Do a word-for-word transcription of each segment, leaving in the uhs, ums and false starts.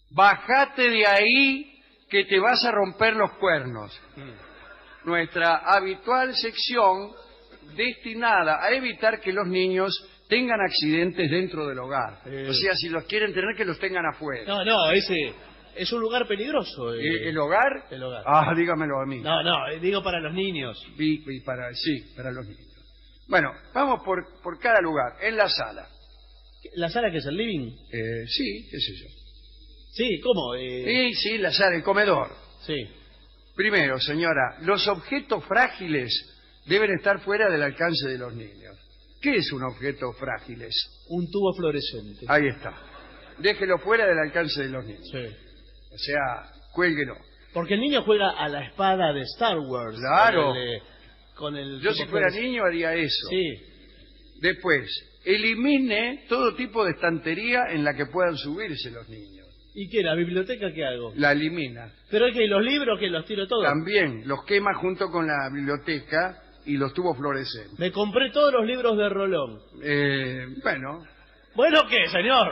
bajate de ahí que te vas a romper los cuernos. Mm. Nuestra habitual sección destinada a evitar que los niños tengan accidentes dentro del hogar. Eh. O sea, si los quieren tener, que los tengan afuera. No, no, ese es un lugar peligroso. Eh. ¿El, ¿El hogar? El hogar. Ah, dígamelo a mí. No, no, digo para los niños. Y, y para, sí, para los niños. Bueno, vamos por, por cada lugar. En la sala. ¿La sala que es el living? Eh, sí, qué sé yo. Sí, ¿cómo? Eh... Sí, sí, la sala, el comedor. Sí. Primero, señora, los objetos frágiles deben estar fuera del alcance de los niños. ¿Qué es un objeto frágiles? Un tubo fluorescente. Ahí está. Déjelo fuera del alcance de los niños. Sí. O sea, cuélguelo. Porque el niño juega a la espada de Star Wars. Claro. Con el, eh, con el Yo si fuera niño haría eso. Sí. Después, elimine todo tipo de estantería en la que puedan subirse los niños. ¿Y qué? ¿La biblioteca qué hago? La elimina. ¿Pero es que los libros que los tiro todos? También, los quema junto con la biblioteca y los tubos fluorescentes. Me compré todos los libros de Rolón. Eh, bueno. ¿Bueno qué, señor?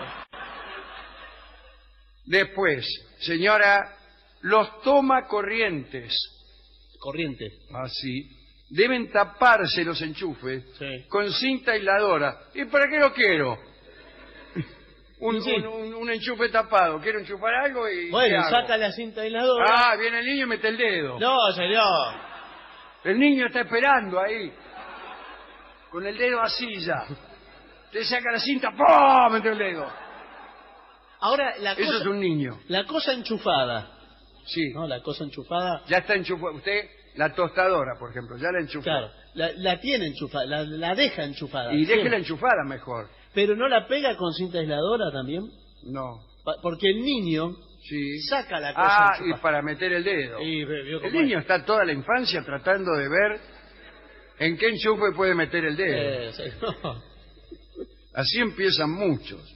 Después, señora, los tomacorrientes. Corriente. Así. Deben taparse los enchufes sí. con cinta aisladora. ¿Y para qué lo quiero? Un, sí. un, un, un enchufe tapado. Quiero enchufar algo y... Bueno, saca la cinta aisladora. Ah, viene el niño y mete el dedo. No, señor. El niño está esperando ahí. Con el dedo así ya. Te saca la cinta, ¡pum! Mete el dedo. Ahora, la cosa... Eso es un niño. La cosa enchufada. Sí. No, la cosa enchufada... Ya está enchufada. Usted, la tostadora, por ejemplo, ya la enchufó. Claro, la, la tiene enchufada, la, la deja enchufada. Y déjela siempre. enchufada mejor. ¿Pero no la pega con cinta aisladora también? No. Pa porque el niño sí. saca la cosa Ah, enchufada. y para meter el dedo. Y, vio el niño es. está toda la infancia tratando de ver en qué enchufe puede meter el dedo. Eh, sí, no. Así empiezan muchos.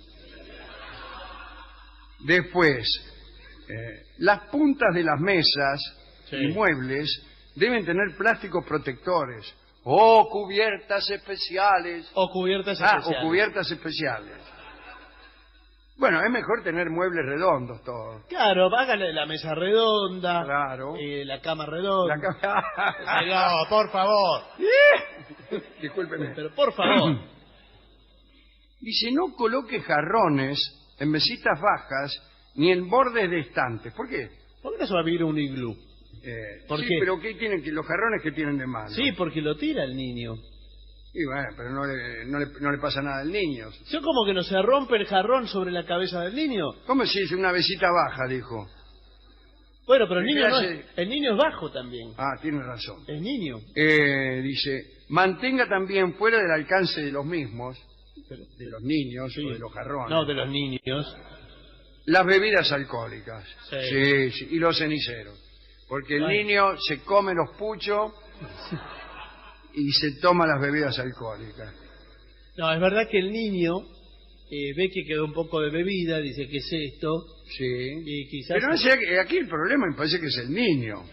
Después, eh, las puntas de las mesas sí. y muebles deben tener plásticos protectores o cubiertas especiales. O cubiertas ah, especiales. o cubiertas especiales. Bueno, es mejor tener muebles redondos todos. Claro, hágale la mesa redonda. Claro. Eh, la cama redonda. La cama... No, por favor. Discúlpeme. Pero por favor. Dice, no coloque jarrones en mesitas bajas ni en bordes de estantes. ¿Por qué? ¿Por qué no se va a vivir un iglú? Eh, ¿Por sí, qué? pero ¿qué tienen que los jarrones que tienen de malo? Sí, porque lo tira el niño. Y bueno, pero no le, no le, no le pasa nada al niño. ¿Yo como que no se rompe el jarrón sobre la cabeza del niño? ¿Cómo se dice una mesita baja, dijo? Bueno, pero el niño, no hace... es, el niño es bajo también. Ah, tiene razón. Es niño. Eh, dice, mantenga también fuera del alcance de los mismos, pero, de los niños sí. o de los jarrones. No, de los niños. Las bebidas alcohólicas. Sí. Sí, sí. Y los ceniceros. Porque el bueno. niño se come los puchos y se toma las bebidas alcohólicas. No, es verdad que el niño eh, ve que quedó un poco de bebida, dice, ¿qué es esto? Sí. Y quizás... Pero no sé, aquí el problema me parece que es el niño.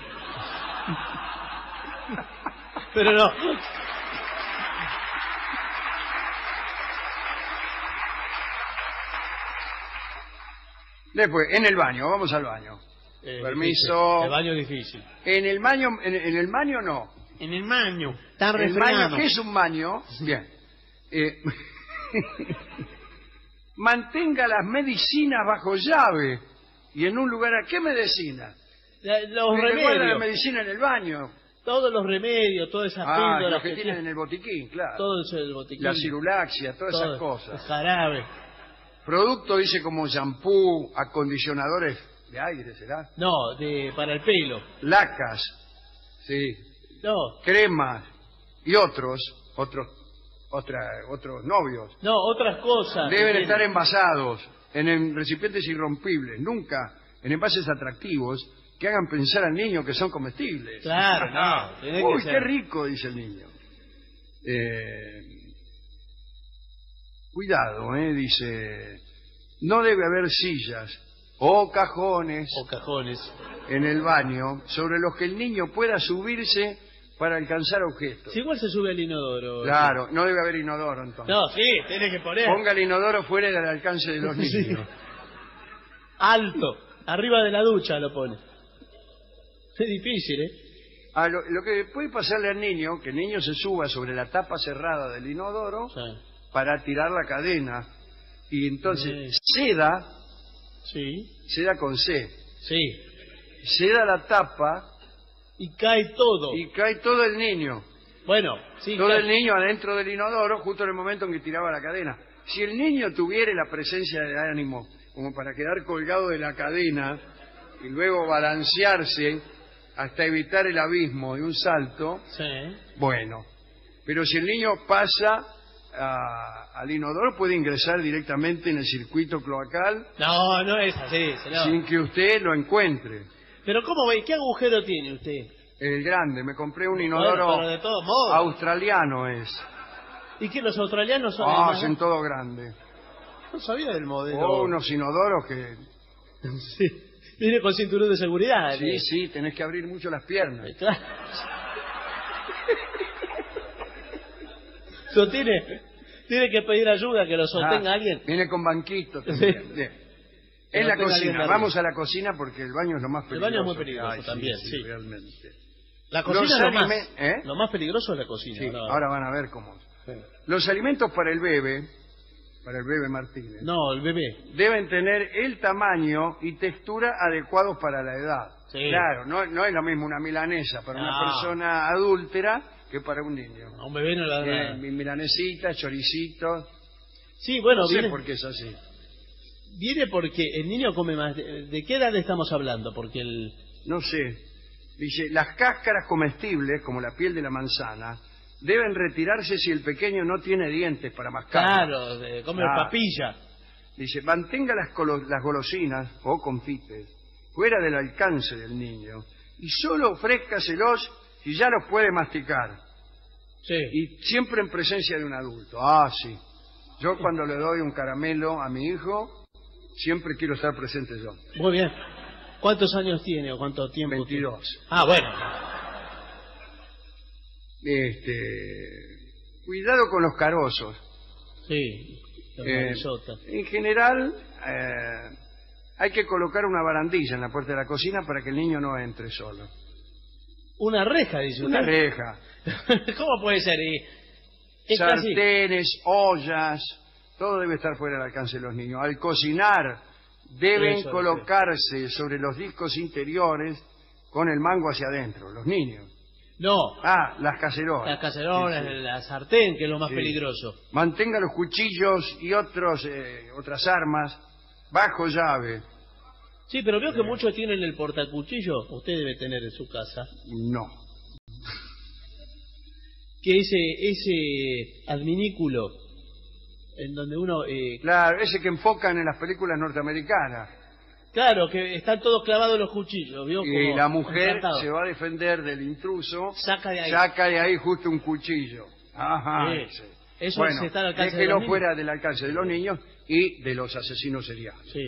Pero no. Después, en el baño, vamos al baño. Eh, Permiso. Difícil. El baño es difícil. En el baño, en, en el baño no. En el baño. Está el refregado. baño, ¿qué es un baño? Bien. Eh, mantenga las medicinas bajo llave y en un lugar. ¿A qué medicina? La, los Porque remedios. guardan la medicina en el baño. Todos los remedios, todas esas Ah, píldoras los que, que tienen en el botiquín, claro. Todo eso del botiquín. La cirulaxia, todas todo, esas cosas. El jarabe. Producto dice como shampoo, acondicionadores de aire, ¿será? No, de para el pelo. Lacas, sí. No. Cremas y otros, otros, otra, otros novios. No, otras cosas. Deben estar envasados en, en recipientes irrompibles, nunca en envases atractivos que hagan pensar al niño que son comestibles. Claro, no. Tiene Uy, que ser. qué rico, dice el niño. Eh, cuidado, eh, dice, no debe haber sillas o cajones, o cajones en el baño sobre los que el niño pueda subirse para alcanzar objetos. Si igual se sube al inodoro. Claro, no debe haber inodoro entonces. No, sí, tiene que poner. Ponga el inodoro fuera del alcance de los niños. Alto. Arriba de la ducha lo pone. Es difícil, ¿eh? Ah, lo, lo que puede pasarle al niño, que el niño se suba sobre la tapa cerrada del inodoro Sí. para tirar la cadena. Y entonces Sí. ceda, Sí. ceda con C, Sí. ceda la tapa Y cae todo. y cae todo el niño. Bueno, sí. todo cae. el niño adentro del inodoro justo en el momento en que tiraba la cadena. Si el niño tuviera la presencia de ánimo como para quedar colgado de la cadena y luego balancearse hasta evitar el abismo de un salto, Sí. bueno. Pero si el niño pasa a- al inodoro, puede ingresar directamente en el circuito cloacal No, no es así, señor. sin que usted lo encuentre. Pero ¿cómo ve? ¿Qué agujero tiene usted? El grande, me compré un Bueno, inodoro pero de todos modos. australiano es. ¿Y que los australianos son? Ah, más- hacen todo grande. No sabía del modelo. O unos inodoros que... Sí. Viene con cinturón de seguridad. Sí, ¿eh? sí, tenés que abrir mucho las piernas. Eh, Claro. Sostiene. Tiene que pedir ayuda, que lo sostenga Ah, alguien. Viene con banquitos también. Sí. Bien. Que En lo la tenga alguien cocina, de arriba. vamos a la cocina porque el baño es lo más El peligroso. baño es muy que peligroso hay, también, sí. realmente. La cocina Los es lo más, alime- ¿eh? lo más peligroso es la cocina. Sí, ahora- ahora van a ver cómo. Sí. Los alimentos para el bebé, para el bebé Martínez, No, el bebé. deben tener el tamaño y textura adecuados para la edad. Sí. Claro, no, no es lo mismo una milanesa para una No. persona adúltera que para un niño. A un bebé no le da Eh, nada. mi- milanesitas, choricitos. Sí, bueno, No sé viene, por qué es así. viene porque el niño come más. ¿De, de qué edad estamos hablando? Porque el... No sé. Dice, las cáscaras comestibles, como la piel de la manzana, deben retirarse si el pequeño no tiene dientes para mascar. Claro, de comer Claro. papilla. Dice, mantenga las, colo- las golosinas o confites fuera del alcance del niño y solo ofrézcaselos si ya los puede masticar. Sí. Y siempre en presencia de un adulto. Ah, sí. Yo cuando le doy un caramelo a mi hijo, siempre quiero estar presente yo. Muy bien. ¿Cuántos años tiene o cuánto tiempo? veintidós. tiene? Ah, bueno. Este, cuidado con los carosos. Sí. los Eh, marisotas. en general, eh, hay que colocar una barandilla en la puerta de la cocina para que el niño no entre solo. Una reja, dice Una usted. reja. ¿Cómo puede ser? Y es casi... Sartenes, ollas, todo debe estar fuera del alcance de los niños. Al cocinar, deben Eso, colocarse sobre los discos interiores con el mango hacia adentro, los niños. No, Ah, las cacerolas. las cacerolas, Sí, sí. la sartén, que es lo más Sí. peligroso. Mantenga los cuchillos y otros eh, otras armas bajo llave. Sí, pero veo que muchos tienen el portacuchillo, usted debe tener en su casa, No. que ese ese adminículo en donde uno... eh, Claro, ese que enfocan en las películas norteamericanas. claro, que están todos clavados los cuchillos, ¿vio? Y Como la mujer encantado. se va a defender del intruso. Saca de ahí. Saca de ahí justo un cuchillo. Ajá. Sí. ese. Eso Bueno, se está al alcance de déjelo los niños. fuera del alcance de los niños y de los asesinos seriales. Sí,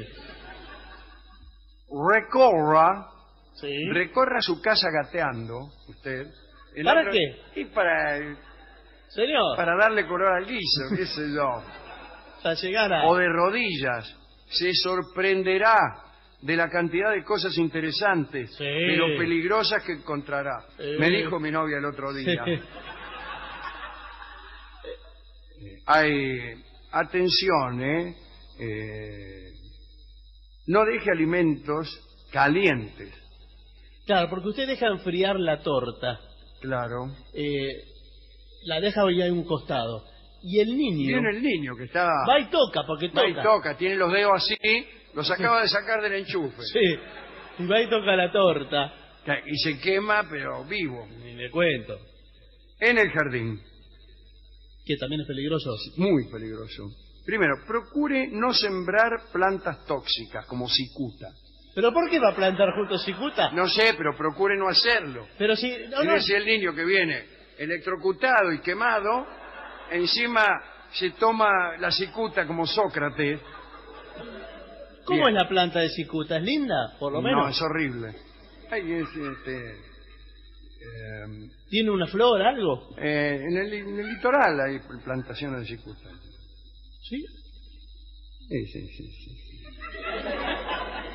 Recorra, sí. recorra su casa gateando, usted. En ¿Para otro- qué? Y para, Señor, para darle color al guiso, qué sé yo. para llegar a... O de rodillas. Se sorprenderá de la cantidad de cosas interesantes, Sí. de lo peligrosas que encontrará. Sí. Me dijo mi novia el otro día. Sí. Hay, atención, ¿eh? Eh, no deje alimentos calientes. Claro, porque usted deja enfriar la torta, Claro. eh, la deja ya en un costado, y el niño Tiene el niño que está... va y toca, porque va toca. y toca, tiene los dedos así, los acaba de sacar del enchufe. Sí, y va y toca la torta, Y se quema, pero vivo. ni le cuento, En el jardín. que también es peligroso. Muy peligroso. Primero, procure no sembrar plantas tóxicas como cicuta. ¿Pero por qué va a plantar junto cicuta? No sé, pero procure no hacerlo. Pero si... No, no, Fíjese el niño que viene electrocutado y quemado, encima se toma la cicuta como Sócrates. ¿Cómo Bien. es la planta de cicuta? ¿Es linda, por lo No, menos? es horrible. Ay, es, este, eh, ¿Tiene una flor, algo? eh, en, el, en el litoral hay plantaciones de cicuta. ¿Sí? Sí, sí, sí, sí.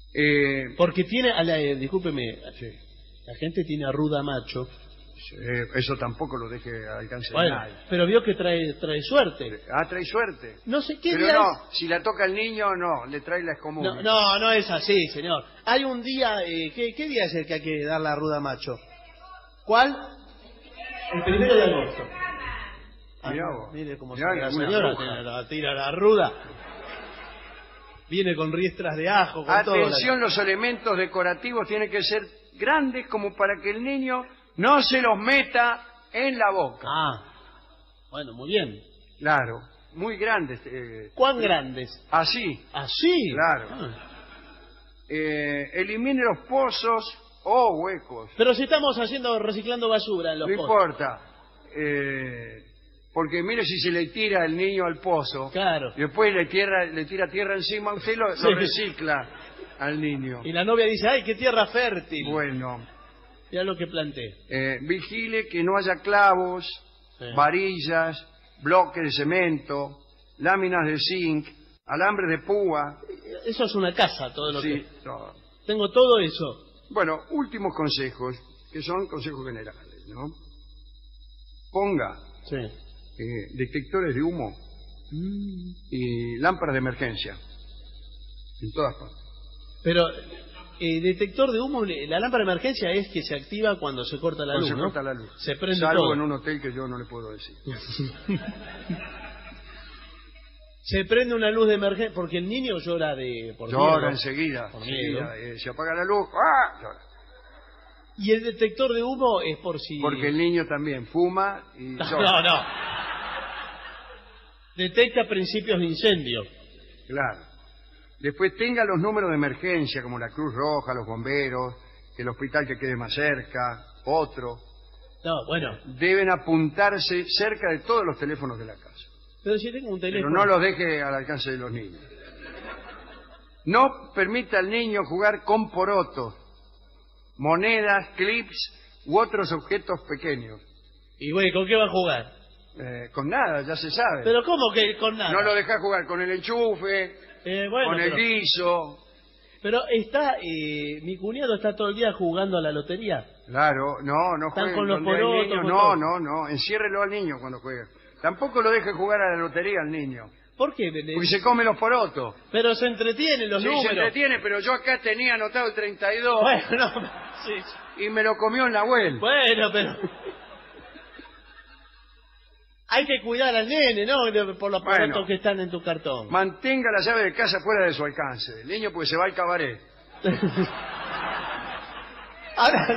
Eh, Porque tiene, a la, eh, discúlpeme, sí. la gente tiene a ruda macho. Eh, eso tampoco lo deje al alcance Bueno, de nadie. pero vio que trae trae suerte. Ah, trae suerte. No sé qué Pero día no, es? si la toca el niño, no, le trae la excomulga. No, no, no es así, señor. Hay un día, eh, ¿qué, ¿qué día es el que hay que dar la ruda macho? ¿Cuál? El primero de agosto. Ah, Mirá no, vos. mire cómo Mirá se la alguna señora, bruja. tiene la tira la ruda. Viene con riestras de ajo, con todo. Atención, la- los elementos decorativos tienen que ser grandes como para que el niño no se los meta en la boca. Ah, bueno, muy bien. Claro, muy grandes. eh, ¿Cuán grandes? así, Así. Claro. Ah. eh, elimine los pozos o huecos. Pero si estamos haciendo, reciclando basura en los No pozos. importa. eh, porque mire si se le tira el niño al pozo. Claro. Y después le, tierra, le tira tierra encima, usted lo, Sí. lo recicla al niño. Y la novia dice, ay, qué tierra fértil. Bueno, Ya lo que planteé. eh, vigile que no haya clavos, Sí. varillas, bloques de cemento, láminas de zinc, alambres de púa. Eso es una casa, todo lo Sí, que... todo. Tengo todo eso. Bueno, últimos consejos, que son consejos generales, ¿no? Ponga Sí. eh, detectores de humo Mm. y lámparas de emergencia en todas partes. Pero, eh, detector de humo, la lámpara de emergencia es que se activa cuando se corta la Cuando luz, se ¿no? corta la luz. Se prende Salvo todo. en un hotel que yo no le puedo decir. Se prende una luz de emergencia, porque el niño llora de... Por Llora miedo. enseguida. Por enseguida, miedo. eh, se apaga la luz. ¡Ah! Llora. Y el detector de humo es por si... Porque el niño también fuma y llora. No, no. Detecta principios de incendio. Claro. Después tenga los números de emergencia, como la Cruz Roja, los bomberos, el hospital que quede más cerca, otro. No, bueno. Deben apuntarse cerca de todos los teléfonos de la casa. Pero si tengo un Pero teléfono... no los deje al alcance de los niños. No permita al niño jugar con porotos, monedas, clips u otros objetos pequeños. Y güey, ¿con qué va a jugar? Eh, con nada, ya se sabe. Pero ¿cómo que con nada? No lo deja jugar con el enchufe, Eh, bueno, con el pero, guiso. pero está... eh, mi cuñado está todo el día jugando a la lotería. Claro, no, no Están juegue con los donde hay porotos, niños. con No, todo. no, no, enciérrelo al niño cuando juegue. Tampoco lo deje jugar a la lotería al niño, ¿Por qué? Le- porque se come los porotos. Pero se entretienen los Sí, se números. entretiene, pero yo acá tenía anotado el treinta y dos Bueno, no, sí, sí. y me lo comió en la web. Bueno, pero... Hay que cuidar al nene, ¿no? Por los Bueno. porotos que están en tu cartón. Mantenga la llave de casa fuera de su alcance. El niño pues se va al cabaret. Ahora,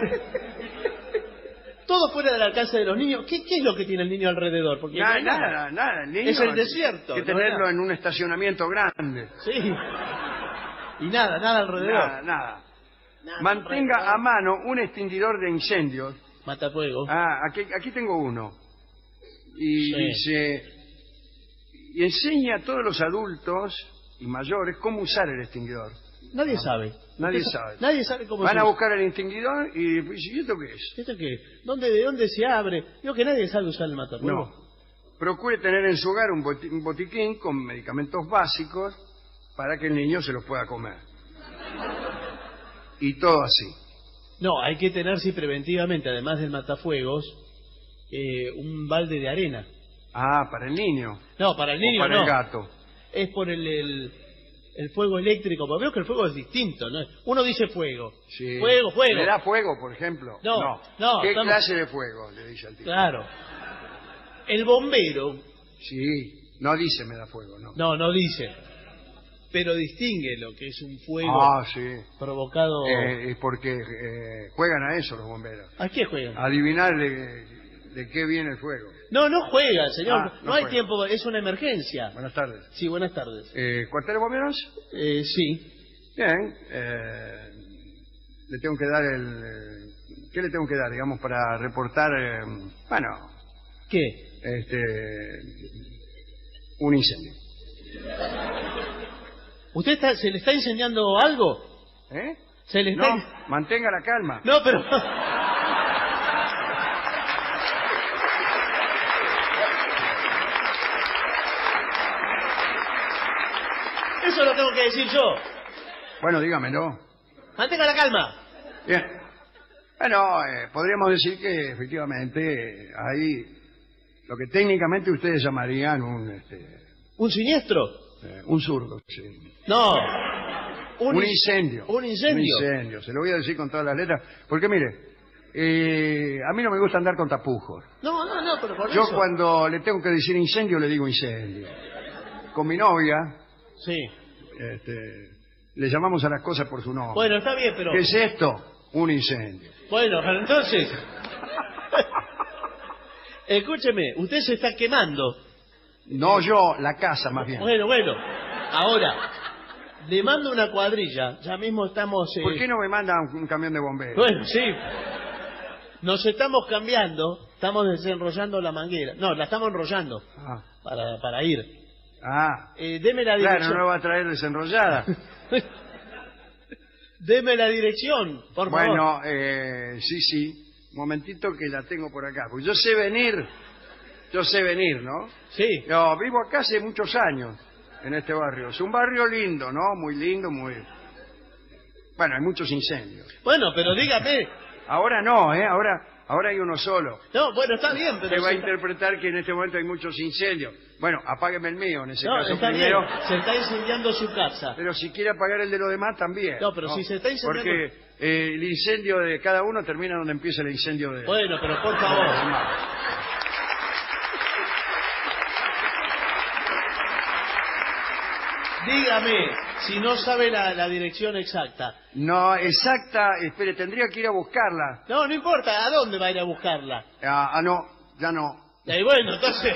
todo fuera del alcance de los niños. ¿Qué, qué es lo que tiene el niño alrededor? Porque no Nada, hay nada. nada, nada. El niño Es el desierto, Hay que no hay tenerlo nada. en un estacionamiento grande. Sí. Y nada, nada alrededor. Nada, nada. Nada Mantenga alrededor. a mano un extinguidor de incendios. Matafuego. Ah, aquí, aquí tengo uno. Y Sí. dice, y enseña a todos los adultos y mayores cómo usar el extinguidor. Nadie sabe. Nadie Usted sabe. Nadie sabe cómo Van se a usa. buscar el extinguidor y, ¿y esto qué es? ¿Esto qué? ¿Dónde, ¿De dónde se abre? Digo que nadie sabe usar el matafuego. No. Procure tener en su hogar un, boti- un botiquín con medicamentos básicos para que el niño se los pueda comer. Y todo así. No, hay que tener, sí, preventivamente, además del matafuegos, eh, un balde de arena. Ah, para el niño. No, para el O niño para no. el gato. Es por el, el, el fuego eléctrico. Porque veo que el fuego es distinto, ¿no? Uno dice fuego. Sí. Fuego, fuego. ¿Le da fuego, por ejemplo? No, no, ¿Qué estamos- clase de fuego? Le dice al tipo. Claro. El bombero, Sí. No dice me da fuego, ¿no? no, no dice. Pero distingue lo que es un fuego Ah, sí. provocado... Eh, es porque eh, juegan a eso los bomberos. ¿A qué juegan? A adivinar de, de qué viene el fuego. No, no juega, señor. Ah, no no hay juega. tiempo, es una emergencia. Buenas tardes. Sí, buenas tardes. Eh, ¿Cuartel de bomberos? Eh, sí. Bien. Eh, le tengo que dar el... eh, ¿Qué le tengo que dar, digamos, para reportar, eh, bueno, ¿Qué? este, un incendio? ¿Usted está, se le está incendiando algo? ¿Eh? Se le No, está... mantenga la calma. No, pero... Eso lo tengo que decir yo. Bueno, dígamelo. Mantenga la calma. Bien. Bueno, eh, podríamos decir que efectivamente eh, hay lo que técnicamente ustedes llamarían un este, ¿Un siniestro? eh, un zurdo, sí. No. Un, in- incendio. Un incendio. Un incendio. Se lo voy a decir con todas las letras. Porque mire, eh, a mí no me gusta andar con tapujos. No, no, no, pero por Yo eso. cuando le tengo que decir incendio, le digo incendio. Con mi novia, Sí. este, le llamamos a las cosas por su nombre. Bueno, está bien, pero... ¿Qué es esto? Un incendio. Bueno, pero entonces... Escúcheme, usted se está quemando. No yo, la casa más bien. Bueno, bueno. Ahora, le mando una cuadrilla. Ya mismo estamos... eh, ¿Por qué no me manda un, un camión de bomberos? Bueno, sí. Nos estamos cambiando. Estamos desenrollando la manguera. No, la estamos enrollando. Ah, Para, para ir. ah. Eh, deme la Claro, dirección. no lo va a traer desenrollada. Deme la dirección, por favor. Bueno, eh, sí, sí. Un momentito que la tengo por acá. Porque yo sé venir. Yo sé venir, ¿no? Sí. Yo vivo acá hace muchos años, en este barrio. Es un barrio lindo, ¿no? Muy lindo, muy... Bueno, hay muchos incendios. Bueno, pero dígame. Ahora no, ¿eh? Ahora, ahora hay uno solo. No, bueno, está bien, Se pero... va a se- interpretar que en este momento hay muchos incendios. Bueno, apágueme el mío, en ese No, caso está primero. bien. Se está incendiando su casa. Pero si quiere apagar el de los demás, también. No, pero si se está incendiando- Porque eh, el incendio de cada uno termina donde empieza el incendio de... Bueno, pero por de los favor. demás. Dígame, si no sabe la, la dirección exacta. No, exacta, espere, tendría que ir a buscarla. No, no importa, ¿a dónde va a ir a buscarla? Ah, ah, no, ya no. Y bueno, entonces...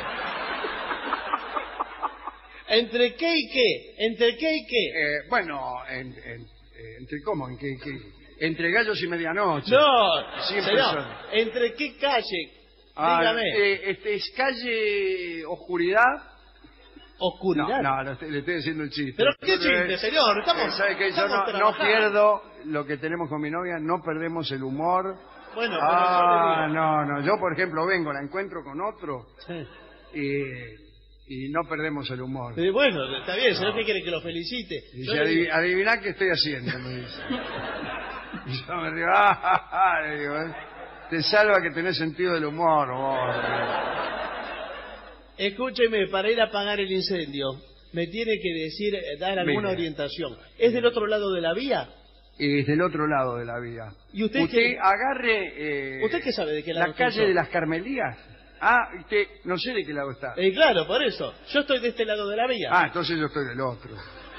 ¿Entre qué y qué? ¿Entre qué y qué? Eh, bueno, en, en- eh, ¿entre cómo? ¿En qué, qué? Entre gallos y medianoche. No, Siempre señor, son. ¿entre qué calle? Ah, Dígame. eh, este, ¿es calle oscuridad? Oscuridad. No, no, le estoy, le estoy diciendo el chiste. ¿Pero qué Yo, chiste, eh, señor? Estamos, eh, ¿sabe qué? Yo estamos no, no trabajando. pierdo lo que tenemos con mi novia, no perdemos el humor. Bueno, pero Ah, yo le no, no. Yo, por ejemplo, vengo, la encuentro con otro digo... y, y no perdemos el humor. Sí. Eh, bueno, está bien, señor, ¿qué quiere que lo felicite? Y Yo dice, le "Adivi- digo- adiviná qué estoy haciendo", me dice. Y yo me digo, ah, ja, ja", le digo, "eh, te salva que tenés sentido del humor, vos". Escúcheme, para ir a apagar el incendio, me tiene que decir, eh, dar alguna Mire. orientación. ¿Es del otro lado de la vía? Y es del otro lado de la vía. ¿Y usted qué- agarre... eh, ¿Usted qué sabe de qué lado La estoy calle yo? de las Carmelías. Ah, usted, no sé de qué lado está. Eh, claro, por eso. Yo estoy de este lado de la vía. Ah, entonces yo estoy del otro.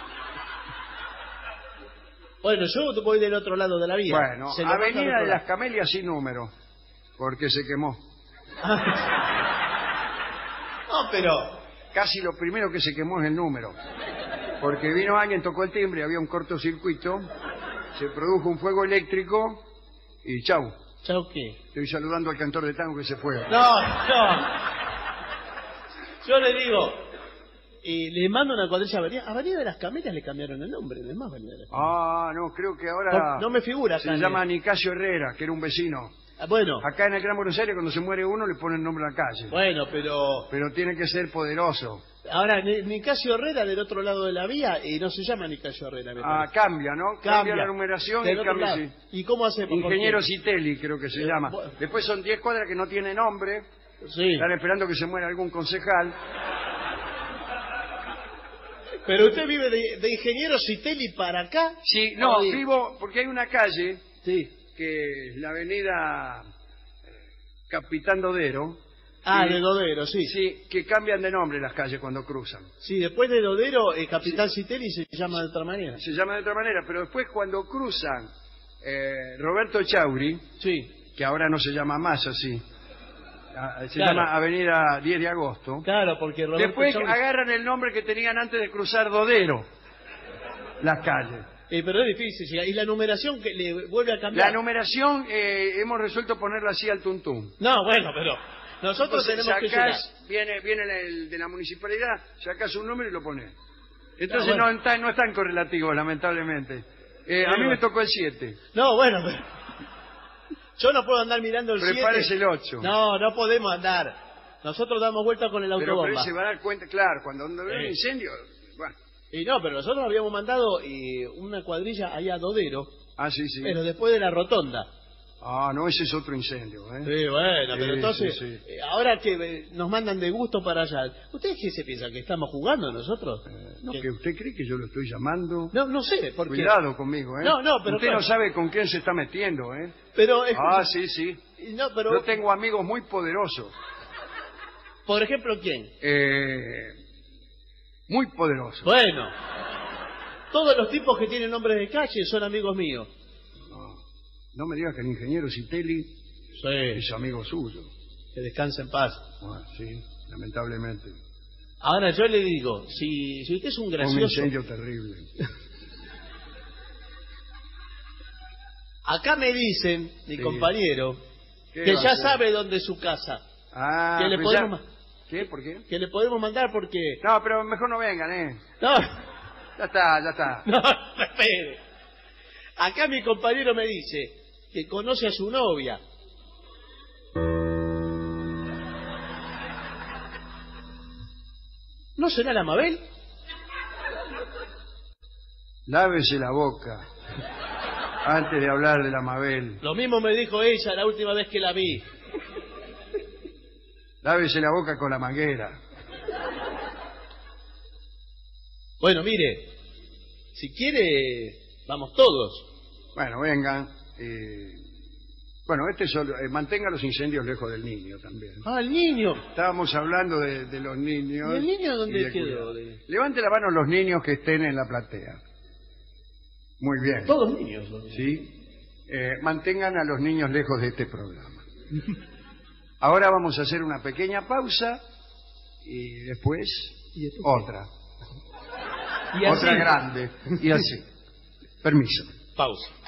Bueno, yo voy del otro lado de la vía. Bueno, Se lo mando al Avenida otro de las lado. Camelias sin número, porque se quemó. No, pero... Casi lo primero que se quemó es el número. Porque vino alguien, tocó el timbre, había un cortocircuito, se produjo un fuego eléctrico y chau. ¿Chao qué? Estoy saludando al cantor de tango que se fue. No, no. Yo le digo, y le mando una cuadrilla a Avenida. Avenida de las Camelias le cambiaron el nombre, no es más Avenida de las Camelias. Ah, no, creo que ahora No, no me figura se acá, llama ¿no? Nicasio Herrera, que era un vecino. Ah, bueno, Acá en el Gran Buenos Aires, cuando se muere uno, le ponen nombre a la calle. bueno, pero... Pero tiene que ser poderoso. Ahora, Ni- Nicasio Herrera del otro lado de la vía, y no se llama Nicasio Herrera, me Ah, parece. cambia, ¿no? Cambia, la numeración Del y otro cambia, lado. sí. ¿Y cómo hacemos? Ingeniero Porque- Citelli, creo que se Eh, llama. bueno. Después son diez cuadras que no tienen nombre. Sí, Están esperando que se muera algún concejal. pero usted vive de, de Ingeniero Citelli para acá. Sí, no, Ay, vivo porque hay una calle Sí. que es la avenida eh, Capitán Dodero. Ah, Sí. de Dodero, sí. sí. Sí, que cambian de nombre las calles cuando cruzan. después de Dodero, eh, Capitán Citelli se llama de otra manera. Se llama de otra manera, pero después cuando cruzan eh, Roberto Chauri, Sí, que ahora no se llama más así, ah, se Claro. llama Avenida diez de agosto. claro, porque Roberto Después Chauri- agarran el nombre que tenían antes de cruzar Dodero, las calles. Eh, pero es difícil, sí. Y la numeración que le vuelve a cambiar. La numeración eh, hemos resuelto ponerla así al tuntún. No, bueno, pero nosotros Entonces tenemos que llegar. sacás, viene, viene el de la municipalidad, sacás un número y lo pones. Entonces Ah, bueno. no, está- no están correlativos, lamentablemente. Eh, a Bueno. mí me tocó el siete. No, bueno, pero... Yo no puedo andar mirando el siete. Prepárese el ocho. No, no podemos andar. Nosotros damos vuelta con el Pero, pero autobomba. se va a dar cuenta, claro, cuando ve un Sí. incendio, bueno, Y no, pero nosotros habíamos mandado eh, una cuadrilla allá a Dodero, Ah, sí, sí. pero después de la rotonda. Ah, no, ese es otro incendio, ¿eh? Sí, bueno, Sí, pero entonces, sí, sí. eh, ahora que eh, nos mandan de gusto para allá, ¿ustedes qué se piensan? ¿Que estamos jugando nosotros? Eh, no, ¿Que- que usted cree que yo lo estoy llamando. No, no sé, porque... Cuidado conmigo, ¿eh? No, no, pero usted claro. no sabe con quién se está metiendo, ¿eh? Pero, Ah, escucha, sí, sí. no, pero, Yo tengo amigos muy poderosos. por ejemplo, ¿quién? Eh, muy poderosos. Bueno, todos los tipos que tienen nombres de calle son amigos míos. No, no me digas que el ingeniero Citelli Sí. es amigo suyo. Que descanse en paz. Ah, sí, lamentablemente. Ahora yo le digo, si, si usted es un Un gracioso... incendio terrible. Acá me dicen, mi Sí. compañero, ¿Qué que va a ya hacer? sabe dónde es su casa. Ah, que le pues ya- podemos... ¿Qué? ¿Por qué? Que le podemos mandar porque... No, pero mejor no vengan, ¿eh? No, Ya está, ya está. no, espere. Acá mi compañero me dice que conoce a su novia. ¿No será la Mabel? Lávese la boca antes de hablar de la Mabel. Lo mismo me dijo ella la última vez que la vi. Lávese la boca con la manguera. Bueno, mire, si quiere, vamos todos. Bueno, vengan. eh, Bueno, este solo, eh, mantenga los incendios lejos del niño también. Ah, el niño. Estábamos hablando de, de los niños. ¿Y el niño dónde y de quedó? cuidado. De- Levante la mano los niños que estén en la platea. Muy bien. Todos niños. ¿Sí? Eh, mantengan a los niños lejos de este programa. Ahora vamos a hacer una pequeña pausa y después ¿Y después otra. Y así. Otra grande. Y así. Permiso. Pausa.